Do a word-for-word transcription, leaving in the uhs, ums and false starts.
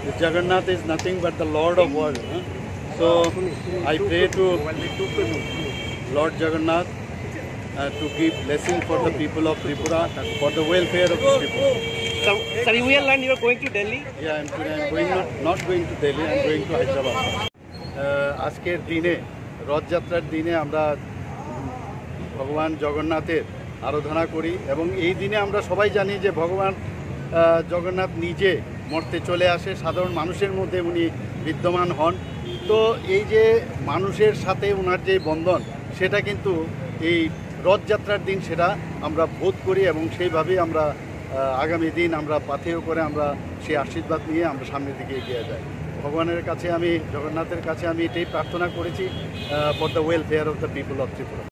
The Jagannath is nothing but the Lord of world. Huh? So I pray to Lord Jagannath uh, to give blessing for the people of Tripura, for the welfare of the people. So, sir, you will learn you are going to Delhi? Yeah, I'm, I'm going not, not going to Delhi, I'm going to Hyderabad. আজকের দিনে রথ যাত্রার দিনে আমরা ভগবান জগন্নাথের আরাধনা করি এবং এই দিনে আমরা সবাই জানি যে ভগবান জগন্নাথ নিজে মর্তে চলে আসে, সাধারণ মানুষের মধ্যে উনি বিদ্যমান হন। তো এই যে মানুষের সাথে ওনার যে বন্ধন, সেটা কিন্তু এই রথযাত্রার দিন সেটা আমরা বোধ করি এবং সেইভাবেই আমরা আগামী দিন আমরা পাথেয় করে আমরা সেই আশীর্বাদ নিয়ে আমরা সামনের দিকে এগিয়ে যাই। ভগবানের কাছে আমি, জগন্নাথের কাছে আমি এটাই প্রার্থনা করেছি, for the welfare of the people of Tripura.